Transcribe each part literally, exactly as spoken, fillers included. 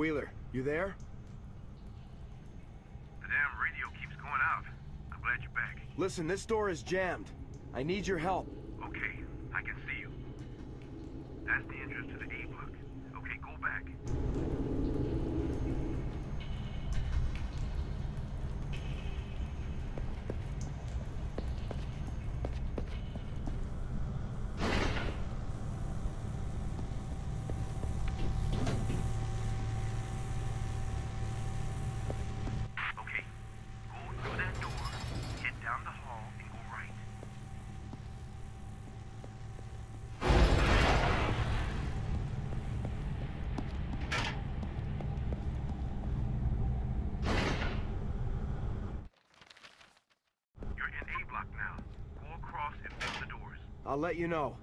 Wheeler, you there? The damn radio keeps going out. I'm glad you're back. Listen, this door is jammed. I need your help. Okay, I can see you. That's the entrance to the A block. Okay, go back. Okay, go through that door, head down the hall, and go right. You're in A block now. Go across and fix the doors. I'll let you know.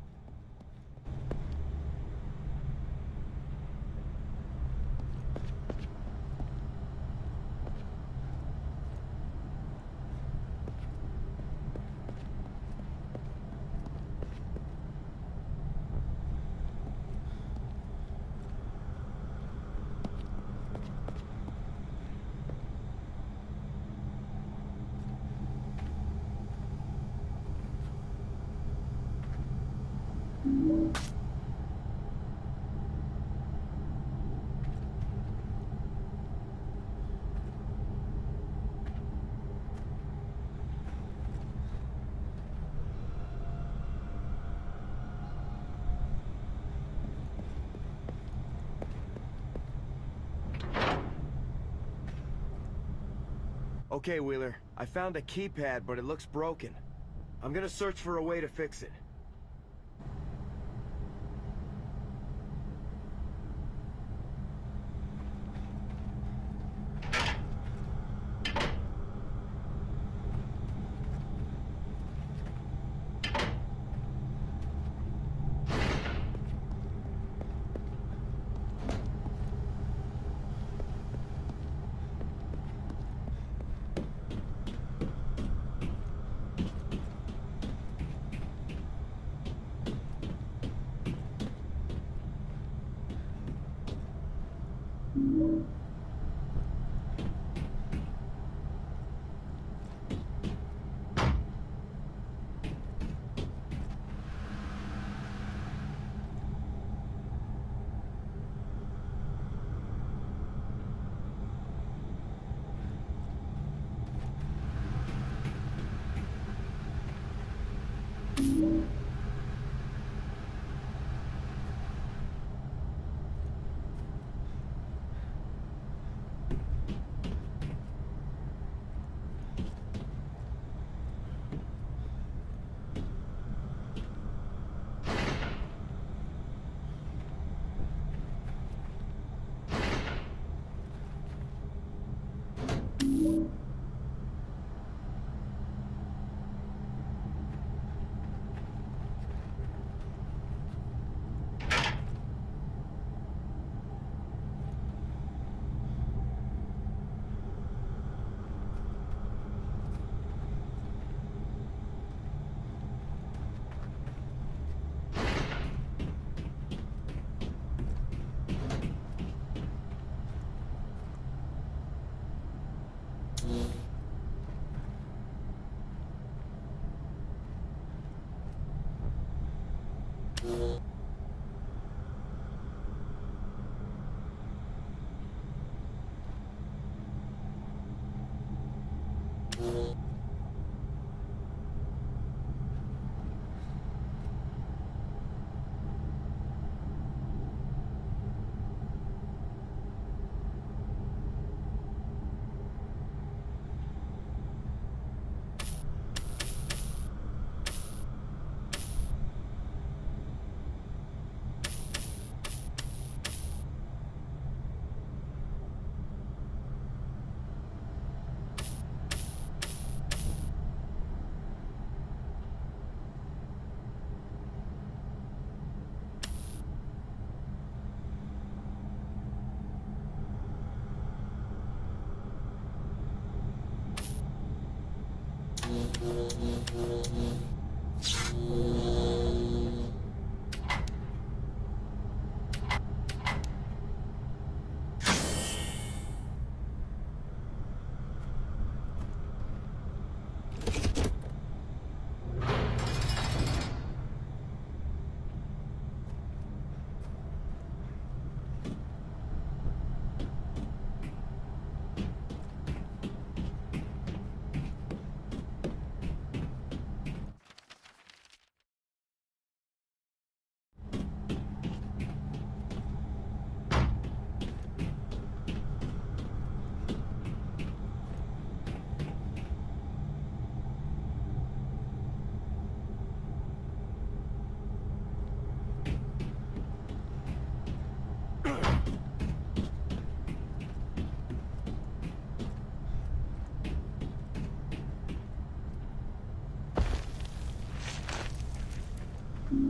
Okay, Wheeler. I found a keypad, but it looks broken. I'm gonna search for a way to fix it.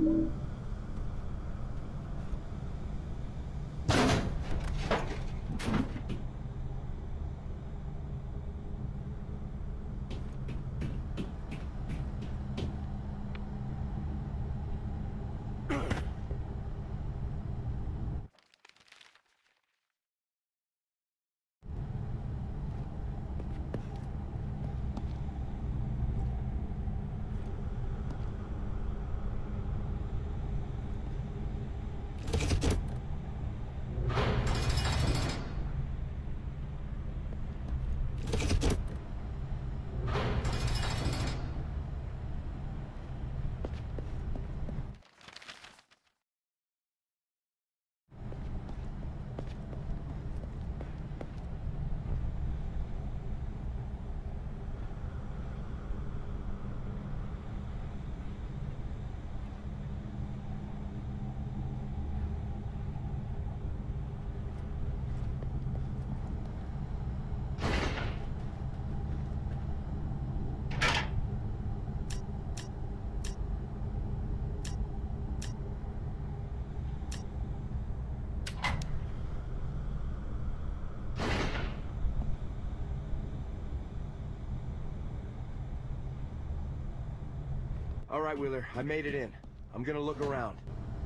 All right, Wheeler, I made it in. I'm gonna look around.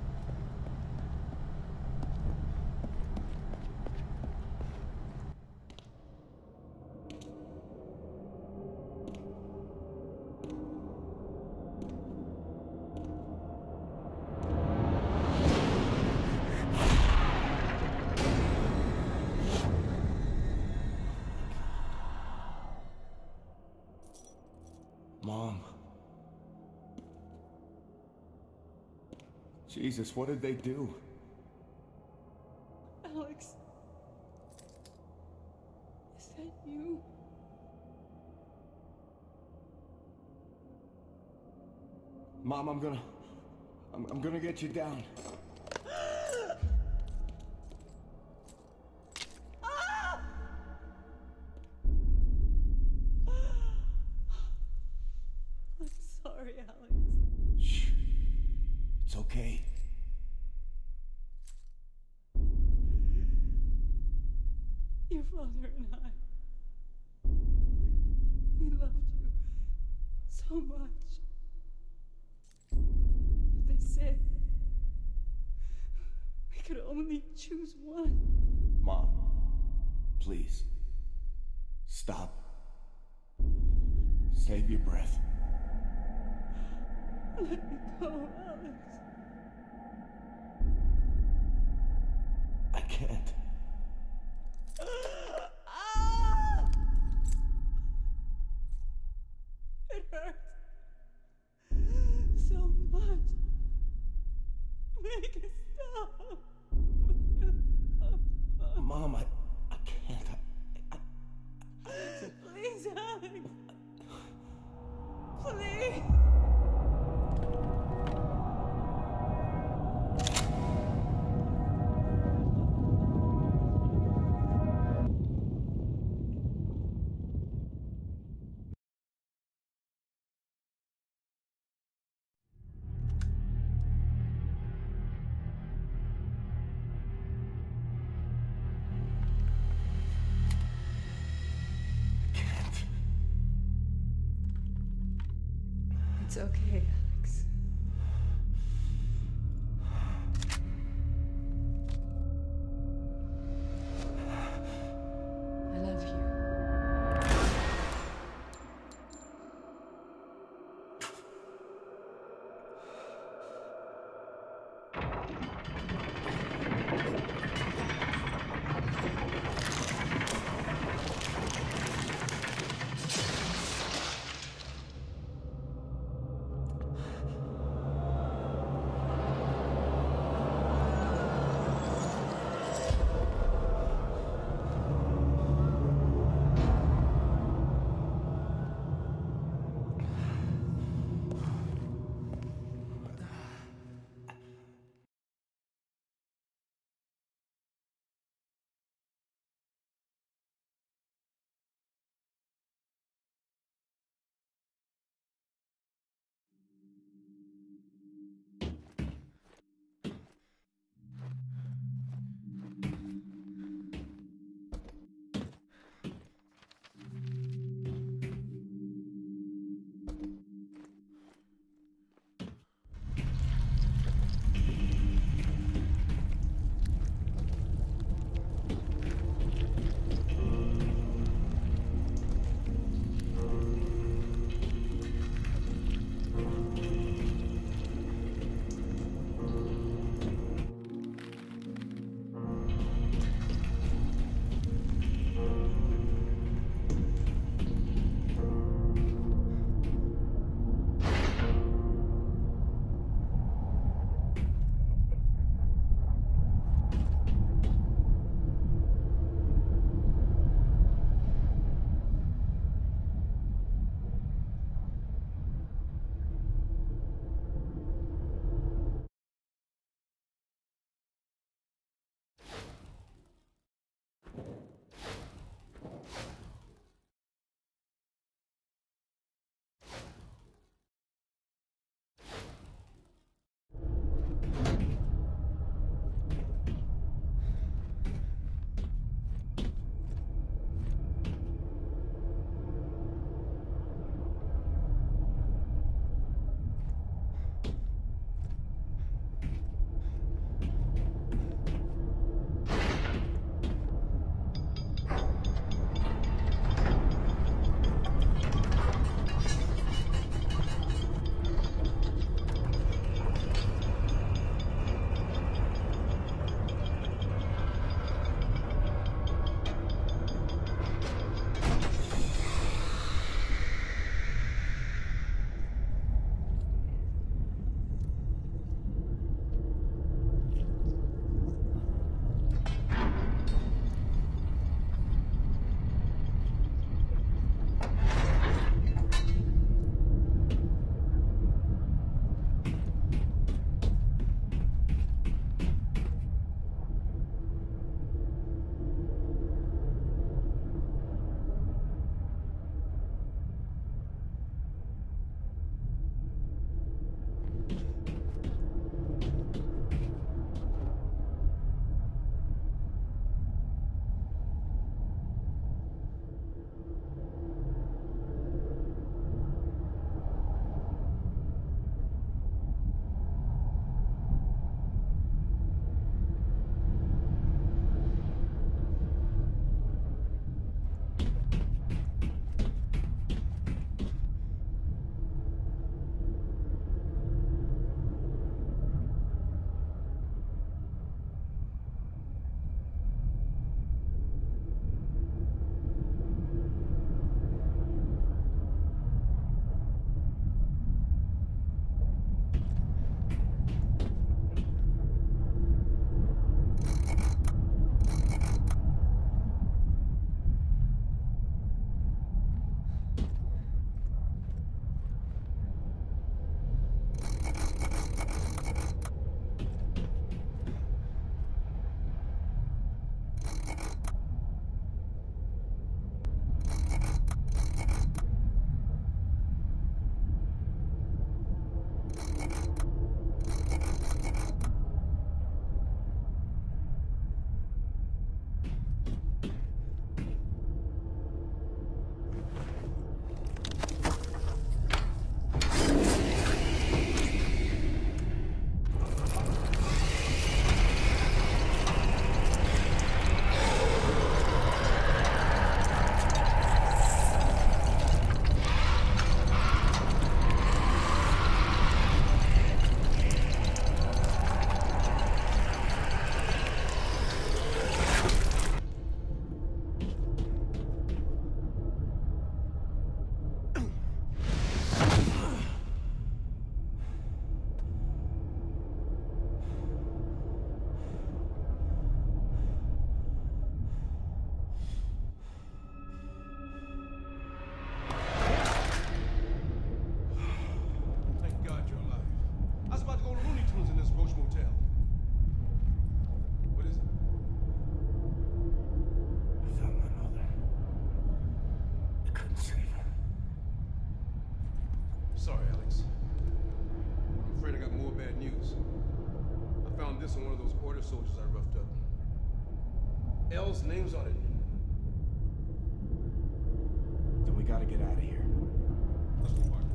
Mom. Jesus, what did they do? Alex. Is that you? Mom, I'm gonna... I'm, I'm gonna get you down. I'm sorry, Alex. Shh. It's okay. Your father and I, we loved you so much. But they said we could only choose one. Mom, please. Stop. Save your breath. Let me go, Alex. I can't. Ah! It hurts so much. Make it stop. Mom, I, I can't. I, I, Please, Alex. Please. It's okay, Alex. I love you. Sorry, Alex. I'm afraid I got more bad news. I found this on one of those order soldiers I roughed up. L's name's on it. Then we gotta get out of here. Let's go, partner.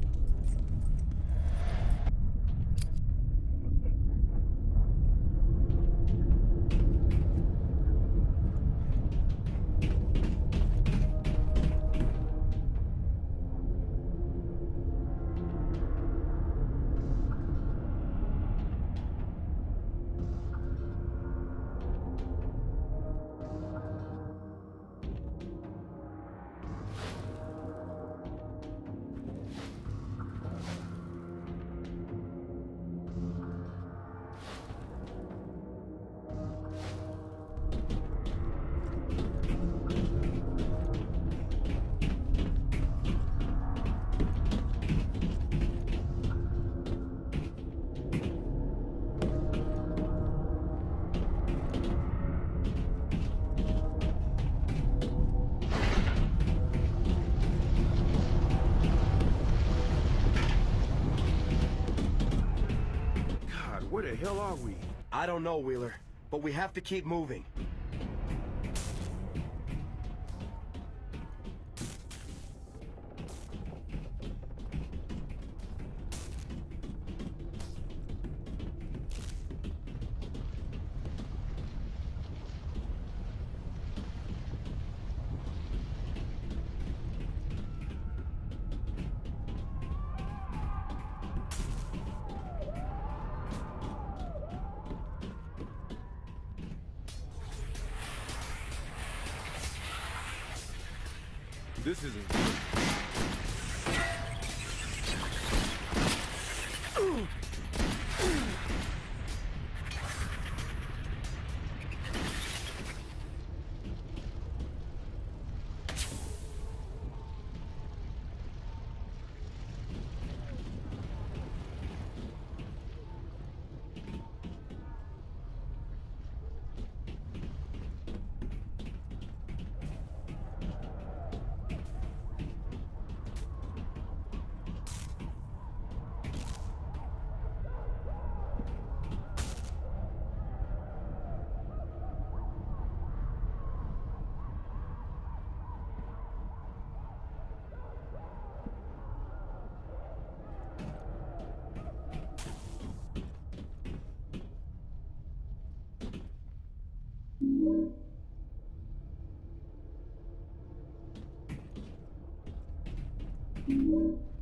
Where the hell are we? I don't know, Wheeler, but we have to keep moving. This isn't You